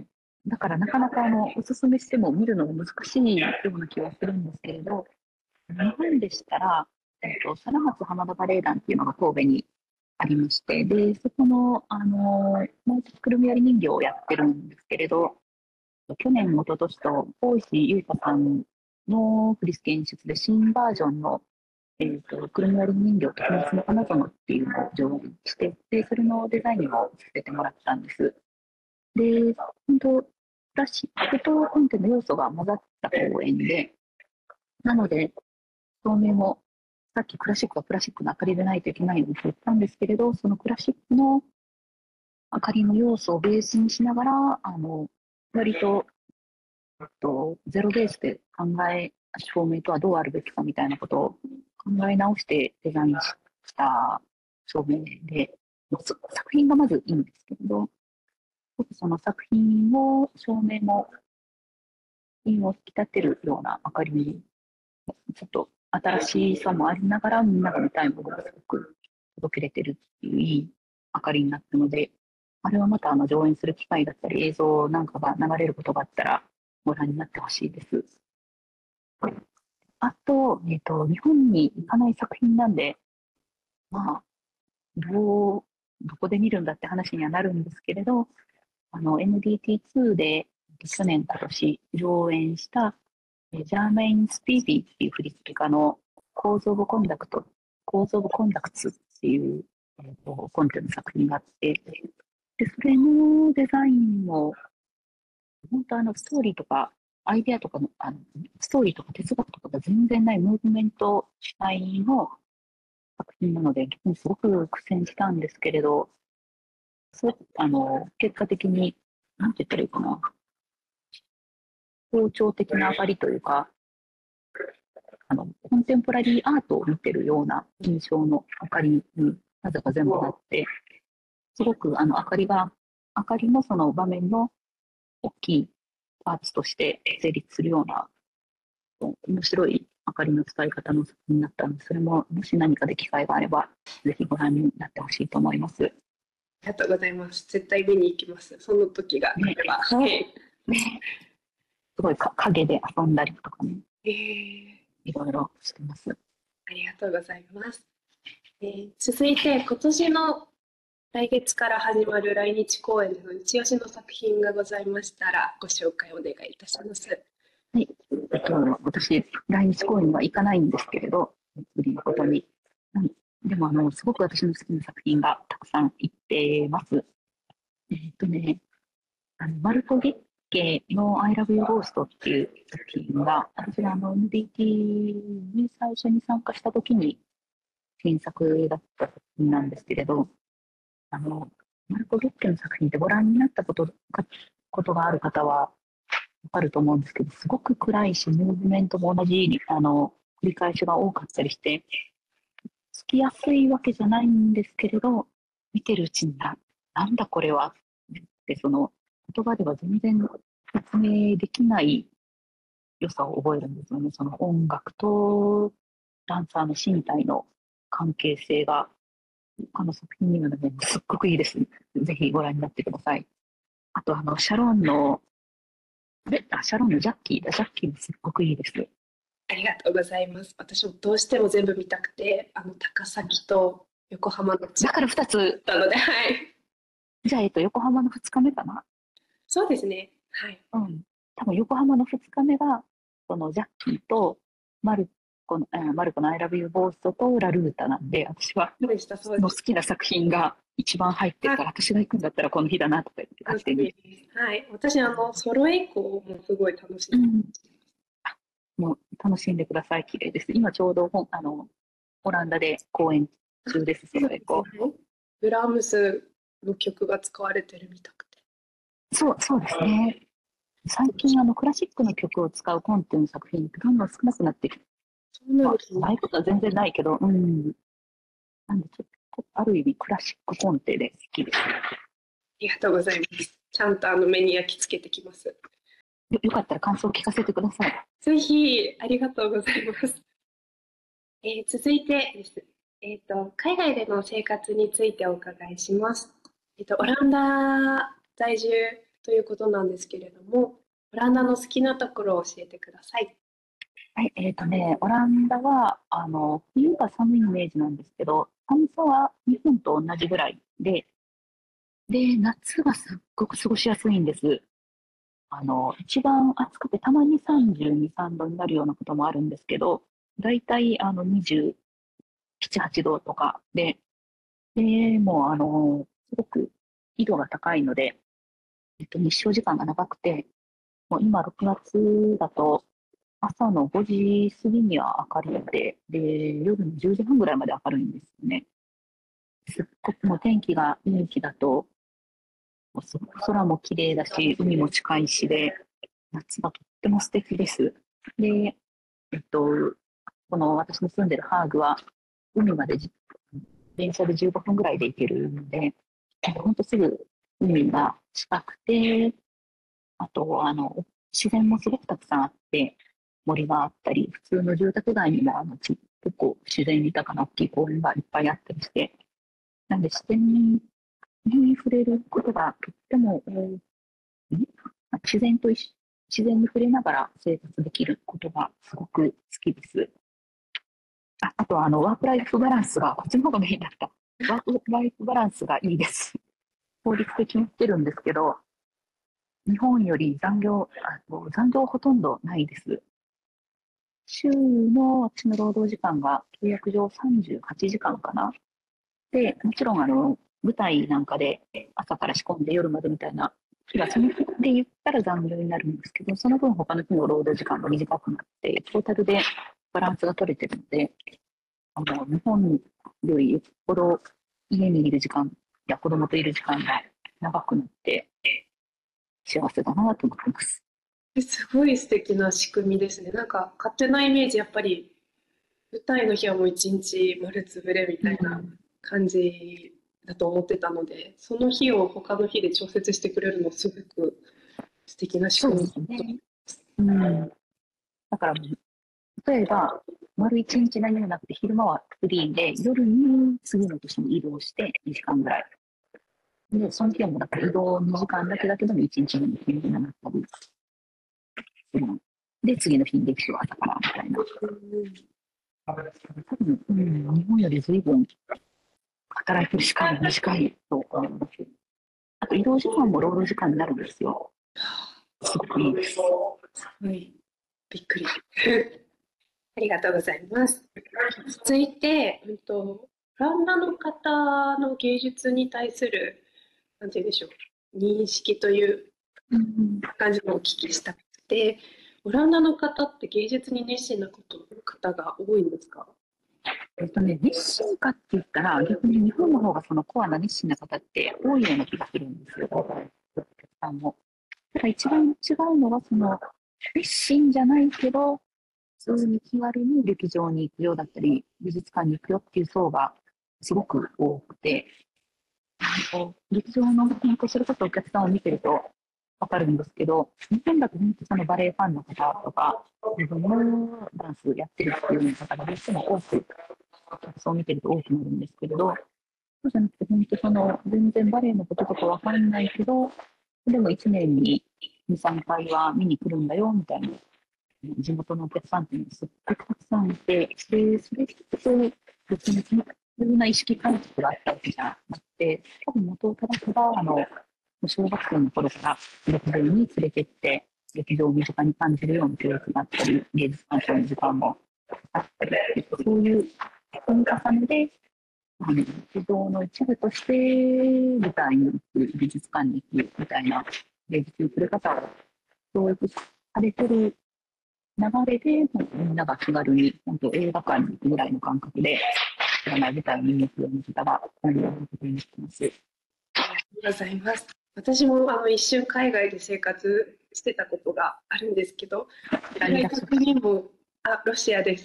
だからなかなかあの、おすすめしても見るのが難しいような気はするんですけれど、日本でしたら、えっと、貞松浜田バレエ団っていうのが神戸にありまして、で、そこの、あの、もう一つくるみ割り人形をやってるんですけれど、去年、一昨年と、大石優香さんの振り付け演出で新バージョンの、えっと、くるみ割り人形と秘密の花園っていうのを上演して、で、それのデザインをさせてもらったんです。で、本当、クラシックとコンテの要素が混ざった公演で、なので、照明も、さっきクラシックはクラシックの明かりでないといけないように言ったんですけれど、そのクラシックの明かりの要素をベースにしながら、あの、割と、えっと、ゼロベースで考え、照明とはどうあるべきかみたいなことを考え直してデザインした照明で、作品がまずいいんですけれど、その作品を、照明も、品を引き立てるような明かりに、ちょっと新しさもありながら、みんなが見たいものがすごく届けれてるっていういい明かりになったので、あれはまたあの上演する機会だったり、映像なんかが流れることがあったら、ご覧になってほしいです。あと、えっと、日本に行かない作品なんで、まあ、どう、どこで見るんだって話にはなるんですけれど、あの、エヌディーティーツー で去年、今年上演した、ジャーメイン・スピーディーっていう振付家の構造オブ・コンダクト、構造オブ・コンダクツっていう、えーと、コンテの作品があって、で、それのデザインも、本当あの、ストーリーとか、アイデアとかの、あの、ストーリーとか哲学とかが全然ないムーブメント主体の作品なので、逆にすごく苦戦したんですけれど、そう、あの、結果的に、なんて言ったらいいかな、象徴的な明かりというか、あの、コンテンポラリーアートを見てるような印象の明かりに、なぜか全部なって、すごくあの明かりが、明かりのその場面の大きいパーツとして成立するような、面白い明かりの使い方の作品になったので、それももし何かで機会があれば、ぜひご覧になってほしいと思います。 りがとうございます。絶対見に行きます。その時があね、 れば。はい。 ね、すごいか影で遊んだりとかね、 えー、 いろいろしてます。 ありがとうございます。えー続いて、今年の来月から始まる来日公演での一押しの作品がございましたら、ご紹介お願いいたします。 はい、えっと、私、来日公演は行かないんですけれど、売りのことに。うん、でも、あの、すごく私の好きな作品がたくさん行ってます。えっとね、あの、マルコ・ゲッケの I Love You Ghost っていう作品が、私があの エヌディーティー に最初に参加した時に新作だった作品なんですけれど、あの、マルコ・ゲッケの作品ってご覧になったことが、ことがある方はわかると思うんですけど、すごく暗いし、ムーブメントも同じ、あの、繰り返しが多かったりして、つきやすいわけじゃないんですけれど、見てるうちにな、なんだこれはって、その言葉では全然説明できない良さを覚えるんですよね。その音楽とダンサーの身体の関係性が、他の作品にはね、すっごくいいです。ぜひご覧になってください。あと、あの、シャロンの、であ、シャロンのジャッキーだ、ジャッキーもすっごくいいです。 ありがとうございます。私もどうしても全部見たくて、あの高崎と横浜のチケッだからふたつ、 トなので、はい。 じゃあ、えっと、横浜のふつかめかな。 そうですね。はい。 うん。多分横浜のふつかめが、そのジャッキーとマルコの、えーマルコの I Love You ボーストとラルータなんで、私はそうでした、そうのでした。 好きな作品が一番入ってるあ、 から、私が行くんだったらこの日だなとか言って楽しみ勝手に。 です。はい。私、あの、ソロエコーもすごい楽しみ。 うん。あ、もう楽しんでください。綺麗です。今ちょうどほんあの、オランダで公演中です、そそうですね。 のエコ。 ブラームスの曲が使われてるみたくて。 そう、そうですね。最近あのクラシックの曲を使うコンテの作品ってどんどん少なくなってきて、 そうなんまあ、 ですね。 ないことは全然ないけど、うん。なんでちょっと、ある意味クラシックコンテで好きです。 ありがとうございます。ちゃんとあの目に焼き付けてきます。 よ、よかったら感想を聞かせてください。 ぜひ、ありがとうございます。えー続いてです。えっと、海外での生活についてお伺いします。えっと、オランダ在住ということなんですけれども、オランダの好きなところを教えてください。 はい、えっとね、オランダは、あの、冬が寒いイメージなんですけど、寒さは日本と同じぐらいで、で、夏がすっごく過ごしやすいんです。あの、一番暑くてたまにさんじゅうに、さんどになるようなこともあるんですけど、だいたいあのにじゅうなな、はちどとかで、で、もうあの、すごく緯度が高いので、えっと、日照時間が長くて、もう今ろくがつだと朝のごじ過ぎには明るくて、で、夜のじゅうじはんぐらいまで明るいんですよね。すっごくもう天気がいい日だと、もうすごく空も綺麗だし、海も近いしで、夏がとっても素敵です。で、えっと、この私の住んでるハーグは、海までじ電車でじゅうごふんぐらいで行けるので、ほんとすぐ海が近くて、あと、あの、自然もすごくたくさんあって、森があったり、普通の住宅街にもあのち結構自然豊かな大きい公園がいっぱいあったりして、なんで自然に触れることがとっても多い、自然と一緒自然に触れながら生活できることがすごく好きです。あ、あとあの、ワークライフバランスが、こっちの方がメインだった。ワークライフバランスがいいです。法律で決まってるんですけど、日本より残業、あの残業ほとんどないです。週の私の労働時間が契約上さんじゅうはちじかんかな。で、もちろんあの、舞台なんかで朝から仕込んで夜までみたいな日は、その日で言ったら残業になるんですけど、その分他の日の労働時間が短くなって、トータルでバランスが取れてるので、あの、日本よりよっぽど家にいる時間や子供といる時間が長くなって幸せだなと思ってます。 すごい素敵な仕組みですね。なんか勝手なイメージ、やっぱり舞台の日はもう一日丸つぶれみうたいなん、 感じだと思ってたので、その日を他の日で調節してくれるのすごく素敵な仕そうで組み。 すね。うん。だから、例えば、丸一日何もなくて、昼間はフリーで、夜に次の年に移動してにじかんぐらい。 で、その日はもうだから移動にじかんだけだけどもいちにちの日になったりするの。で、次の日に歴史は朝からみたいな。多分、うん、日本より随分働いてる時間が短いと思います。あと移動時間も労働時間になるんですよ。すごくいいです。 すごいびっくり。ありがとうございます。続いて、うんと、オランダの方の芸術に対する、なんて言うんでしょう、認識という感じのをお聞きしたくて、オランダの方って芸術に熱心なこと方が多いんですか？ えっとね、熱心かって言ったら、逆に日本の方がそのコアな熱心な方って多いような気がするんですよ。お客さんも。ただ一番違うのは、その、熱心じゃないけど、普通に気軽に劇場に行くようだったり、美術館に行くよっていう層がすごく多くて、劇場の本当それこそお客さんを見てるとわかるんですけど、日本だと本当そのバレエファンの方とか、自分のダンスやってるっていう方がどうしても多く、お客さんを見てると多くなるんですけれど、そうじゃなくて本当その全然バレエのこととかわかんないけど、でもいちねんにに、さんかいは見に来るんだよみたいな地元のお客さんっていうのがすっごくたくさんいて、で、それ一つ、別にそんな意識改革があったわけじゃなくて、多分元をただただ、あの、小学生の頃から劇場に連れてって、劇場を身近に感じるような教育があったり、芸術鑑賞の時間もあったり、そういう積み重ねで、あの劇場の一部として舞台に行く、美術館に行くみたいな芸術の触れ方を教育されてる流れで、みんなが気軽に、本当映画館に行くぐらいの感覚で、知らない舞台を見に行くような方が多いようなことになってます。 ありがとうございます。私もあの一瞬海外で生活してたことがあるんですけど、外国にも、あ、ロシアです。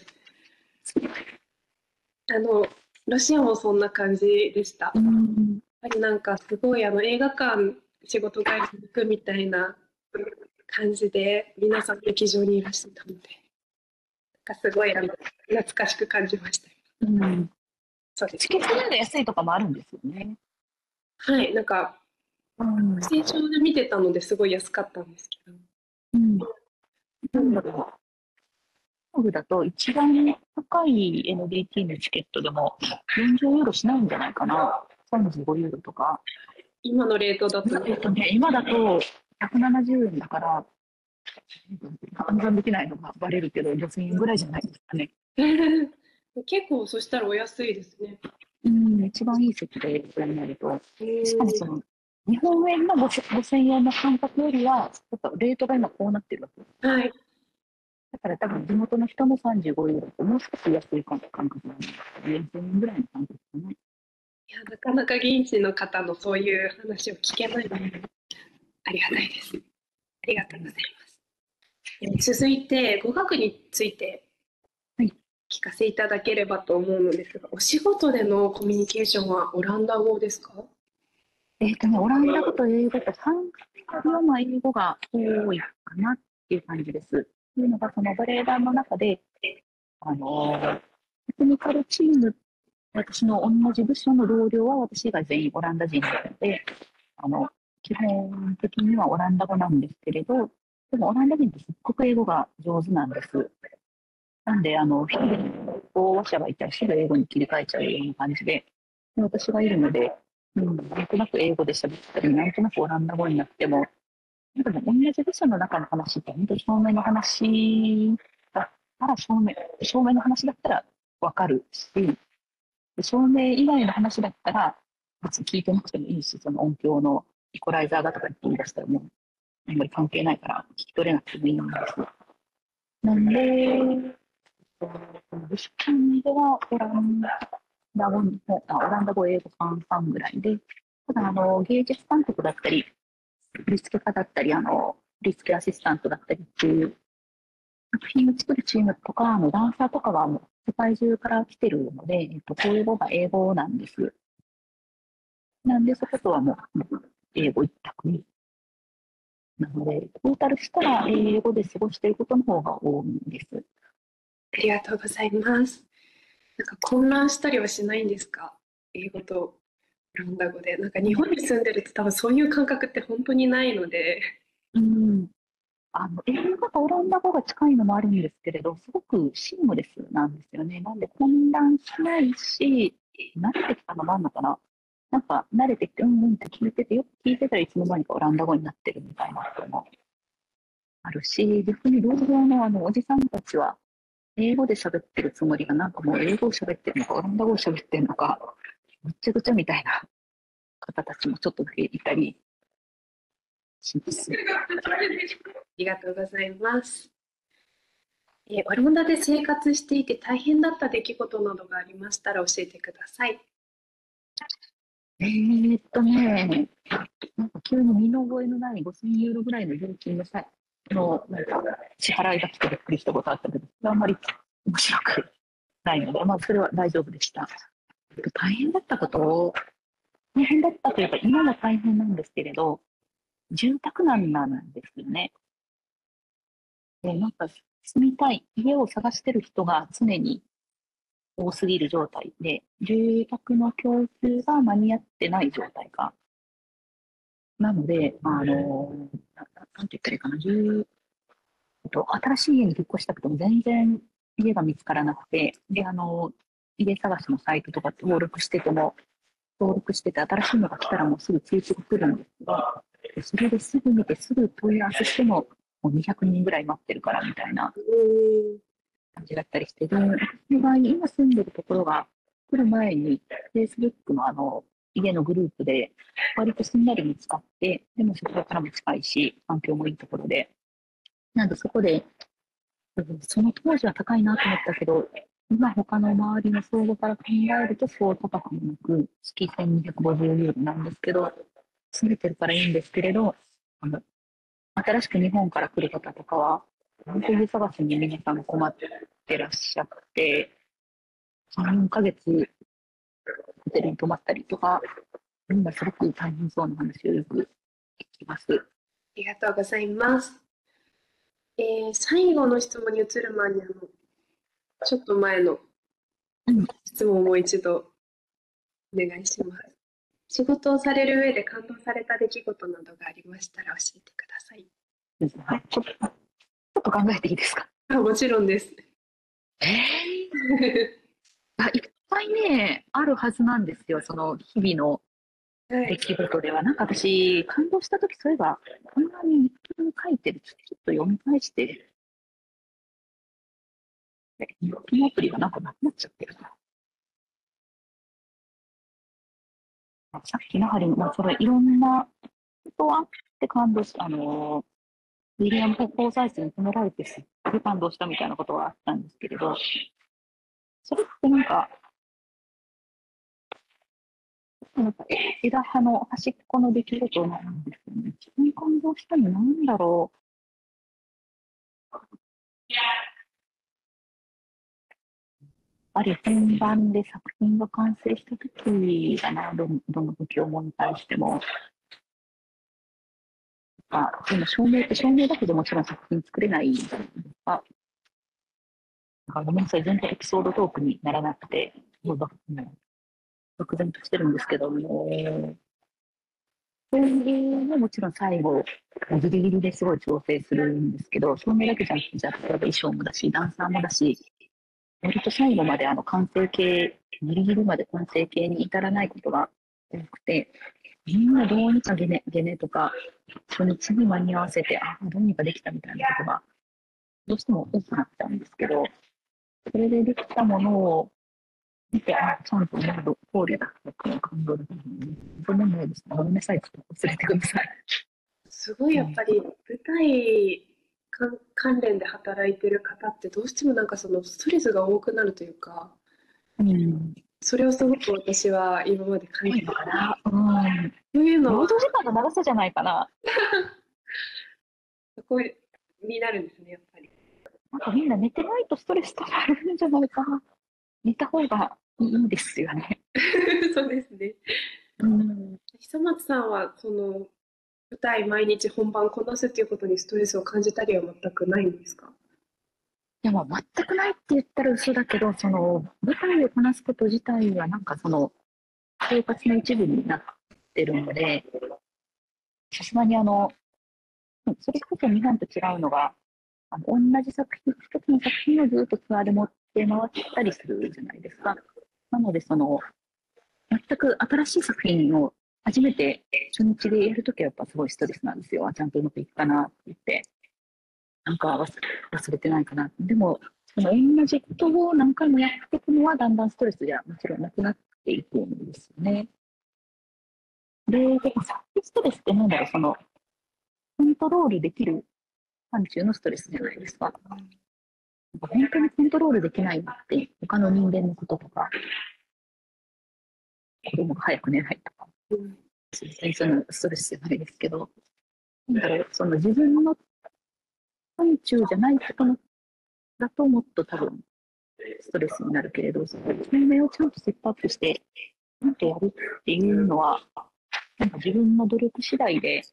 あの、ロシアもそんな感じでした。やっぱりなんかすごいあの映画館仕事帰りに行くみたいな感じで皆さん劇場にいらっしゃったので、なんかすごいあの懐かしく感じました。 うん。 そうです。 チケットが安いとかもあるんですよね。 はい、なんか、 うん。 成長で見てたのですごい安かったんですけど。 うん。なんだろう。ハーフだと一番高い エヌディーティー のチケットでもよんじゅうユーロしないんじゃないかな。さんじゅうごユーロとか。 今のレートだと、 えっとね、今だとひゃくななじゅうえんだから、換算できないのがバレるけど、ごせんえんぐらいじゃないですかね。 結構そしたらお安いですね。 うん、一番いい席でご覧になると。しかもその、日本円のごせんえんの感覚よりは、ちょっとレートが今こうなってるわけです。 はい。 だから多分地元の人もさんじゅうごユーロともう少し安い感覚なんですけど、よんせんえんぐらいの感覚かな。 いや、なかなか現地の方のそういう話を聞けないので、ありがたいです。ありがとうございます。えー続いて、語学について聞かせいただければと思うのですが、お仕事でのコミュニケーションはオランダ語ですか？ えっとね、オランダ語と英語とさんか国の英語が多いかなっていう感じです。というのが、そのバレエ団の中で、あのー、テクニカルチーム、私の同じ部署の同僚は私が全員オランダ人なので、あの、基本的にはオランダ語なんですけれど、でもオランダ人ってすっごく英語が上手なんです。なんで、あの、一人でこう、話者がいたらすぐ英語に切り替えちゃうような感じで、で私がいるので、うん、なんとなく英語で喋ったり、なんとなくオランダ語になっても、なんかね、同じ部署の中の話って、本当に正面の話だったら正面、正面の話だったらわかるし、照明以外の話だったら、別に聞いてなくてもいいし、その音響のイコライザーがとか言い出したらもう、あんまり関係ないから聞き取れなくてもいいんです。なんで、物件ではオランダ語の方、あ、オランダ語、英語さんさんぐらいで、ただ、あの、芸術監督だったり、振付家だったり、あの、振付アシスタントだったりっていう、作品を作るチームとか、あの、ダンサーとかはもう世界中から来てるので、えっと、公語が英語なんです。なんで、そことはもう、英語一択に。なので、トータルしたら英語で過ごしていることの方が多いんです。 ありがとうございます。なんか混乱したりはしないんですか？英語とオランダ語で。なんか日本に住んでると多分そういう感覚って本当にないので。 うん。あの、英語とオランダ語が近いのもあるんですけれど、すごくシームレスなんですよね。なんで混乱しないし、慣れてきたのもあるのかな。なんか慣れてきて、うんうんって聞いてて、よく聞いてたらいつの間にかオランダ語になってるみたいなこともあるし、逆に同僚のあのおじさんたちは、英語で喋ってるつもりが、なんかもう英語を喋ってるのか、オランダ語を喋ってるのか、ぐっちゃぐちゃみたいな方たちもちょっとだけいたりします。 ありがとうございます。えーオランダで生活していて大変だった出来事などがありましたら教えてください。 えーっとね、なんか急に身の覚えのないごせんユーロぐらいの料金のさのなんか支払いが来てびっくりしたことあったけど、あんまり面白くないので、まあ、それは大丈夫でした。大変だったこと大変だったというか、今も大変なんですけれど、住宅難なんですよね。で、なんか住みたい、家を探してる人が常に多すぎる状態で、住宅の供給が間に合ってない状態か。なので、あの、ななんて言ったらいいかな、住えっと、新しい家に引っ越したくても全然家が見つからなくて、で、あの、家探しのサイトとか登録してても、登録してて新しいのが来たらもうすぐ通知が来るんですが、でそれですぐ見てすぐ問い合わせしても、もうにひゃくにんぐらい待ってるからみたいな感じだったりして、で、私の場合、今住んでるところが来る前に、Facebook のあの、家のグループで、割とすんなり見つかって、でもそこからも近いし、環境もいいところで、なんでそこで、その当時は高いなと思ったけど、今他の周りの相場から考えるとそう高くもなく、月せんにひゃくごじゅうユーロなんですけど、住めてるからいいんですけれど、あの、新しく日本から来る方とかは、本当に探しに皆さん困ってらっしゃって、さん、よんかげつホテルに泊まったりとか、みんなすごく大変そうな話をよく聞きます。ありがとうございます。えー、最後の質問に移る前にあの、ちょっと前の質問をもう一度お願いします。仕事をされる上で感動された出来事などがありましたら教えてください。 はい、ちょっと、ちょっと考えていいですか？ あ、もちろんです。 えー、あいっぱいね、あるはずなんですよ、その日々のはい。 出来事では。なんか私、感動したとき、そういえば、こんなに日記に書いてる、ちょっと読み返して、日記のアプリがなんかなくなっちゃってるな。さっきの針の、まあ、それいろんなことあって感動した。あの、ウィリアム・ホーサイスに褒められてすっごい感動したみたいなことはあったんですけれど、それってなんか、なんか枝葉の端っこの出来事なんですよね。一番感動したのなんだろう。ぱり本番で作品が完成した時だな、どどの時を思い返しても。あ、でも照明って照明だけでもちろん作品作れないじゃないですか。だからごめんなさい、全然エピソードトークにならなくて、もうばもう漠然としてるんですけども、照明ももちろん最後、ギリギリですごい調整するんですけど、照明だけじゃなくて、じゃあ例えば衣装もだし、ダンサーもだし、割と最後まであの完成形、ギリギリまで完成形に至らないことが多くて、みんなどうにかゲネ、ゲネとか、初日に間に合わせて、あ、どうにかできたみたいなことが、どうしても多くなっちゃうんですけど、それでできたものを見て、あ、ちゃんと思う通りだったっていう感動だったので、ごめんないですね。ごめんなさい。ちょっと忘れてください。 すごいやっぱり舞台関関連で働いてる方ってどうしてもなんかそのストレスが多くなるというか、 うん。 それをすごく私は今まで感じていいのかな。うん。 そういうのは労働時間の長さじゃないかな。 そこになるんですね、やっぱり。 なんかみんな寝てないとストレス溜まるんじゃないかな。寝た方がいいですよね。 そうですね。 うん。 久松さんはその舞台毎日本番こなすっていうことにストレスを感じたりは全くないんですか？ いや、まあ、全くないって言ったら嘘だけど、その、舞台をこなすこと自体は、なんかその、 生活の一部になってるので、さすがにあの、それこそ日本と違うのが、あの同じ作品、一つの作品をずっとツアーで持って回ったりするじゃないですか。なので、その、全く新しい作品を初めて初日でやるときはやっぱすごいストレスなんですよ。あ、ちゃんとうまくいくかなって言って。なんか忘れ忘れてないかな。でも、その同じことを何回もやっていくのはだんだんストレスじゃもちろんなくなっていくんですよね。で、でもさっきストレスってなんだろう、その、コントロールできる範疇のストレスじゃないですか。本当にコントロールできないのって、他の人間のこととか、子供が早く寝ないとか、最初のストレスじゃないですけど、なんだろう、その自分の範疇じゃないことのだともっと多分ストレスになるけれど、その照明をちゃんとセットアップして、ちゃんとやるっていうのは、なんか自分の努力次第で、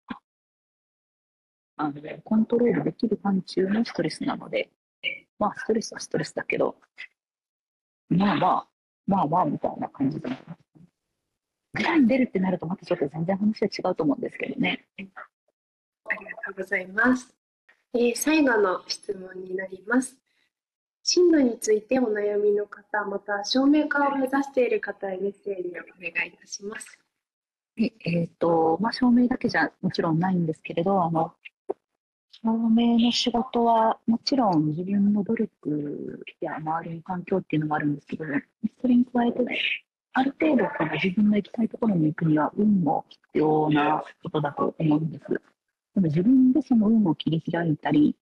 あのコントロールできる範疇のストレスなので、まあストレスはストレスだけど、まあまあ、まあまあみたいな感じで、ぐらいに出るってなるとまたちょっと全然話は違うと思うんですけどね。 ありがとうございます。えー、最後の質問になります。進路についてお悩みの方、また照明家を目指している方へメッセージをお願いいたします。 えっ、ー、と、まあ照明だけじゃもちろんないんですけれど、あの、照明の仕事はもちろん自分の努力や周りの環境っていうのもあるんですけど、それに加えて、ある程度その自分の行きたいところに行くには運も必要なことだと思うんです。でも自分でその運を切り開いたり、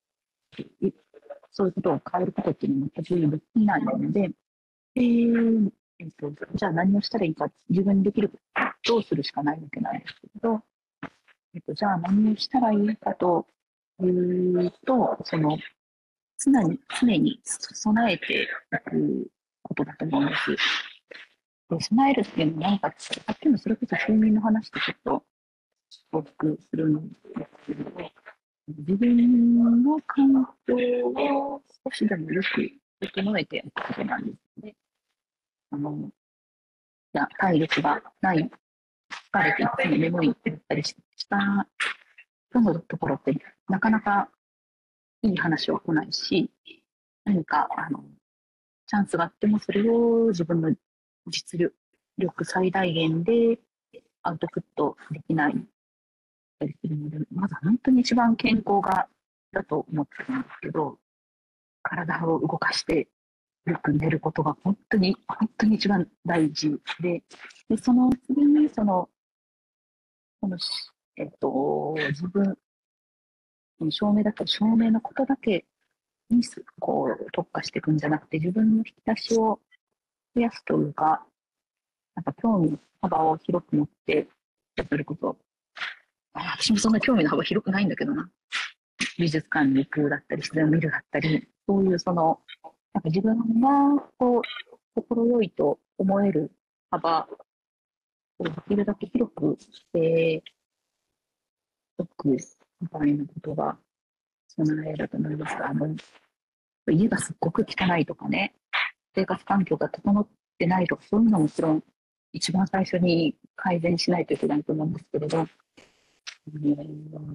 そういうことを変えることっていうのは全くできないので、えーえーと、じゃあ何をしたらいいか、自分にできることをするしかないわけなんですけど、えーと、じゃあ何をしたらいいかというと、その常に、常に備えていくことだと思うんです。で備えるっていうのは何かって、さっきのそれこそ睡眠の話とちょっと重複するんですけど、自分の環境を少しでもよく整えていくことなんですね。あの、じゃあ体力がない、疲れていつも眠いって言ったりした人のところって、なかなかいい話は来ないし、何か、あの、チャンスがあってもそれを自分の実力最大限でアウトプットできないたりするので、まず本当に一番健康がだと思ってるんですけど、体を動かしてよく寝ることが本当に、本当に一番大事で、でその次にその、そのえっと、自分、照明だったら照明のことだけにこう特化していくんじゃなくて、自分の引き出しを増やすというか、なんか興味の幅を広く持って、すること。私もそんな興味の幅広くないんだけどな。美術館に行くだったり、自然を見るだったり、そういうその、なんか自分がこう、心よいと思える幅をできるだけ広くしておくみたいなことが備えだと思いますが、あの、家がすっごく汚いとかね、生活環境が整ってないとか、そういうのはもちろん一番最初に改善しないといけないと思うんですけれど、うん、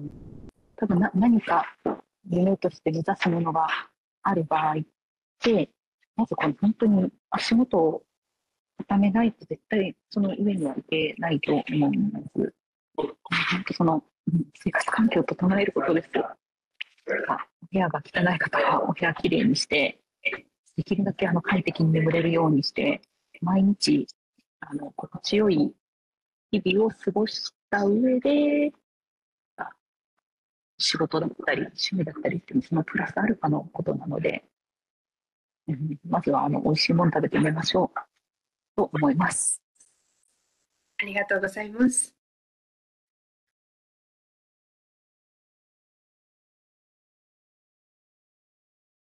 多分な何か夢として目指すものがある場合って、まずこの本当に足元を固めないと絶対その上にはいけないと思うんです。本当その生活環境を整えることです。お部屋が汚い方はお部屋きれいにして、できるだけあの快適に眠れるようにして、毎日あの心地よい日々を過ごした上で、仕事だったり趣味だったりっていうそのプラスアルファのことなので、うん、まずはあの美味しいもの食べてみましょうと思います。 ありがとうございます。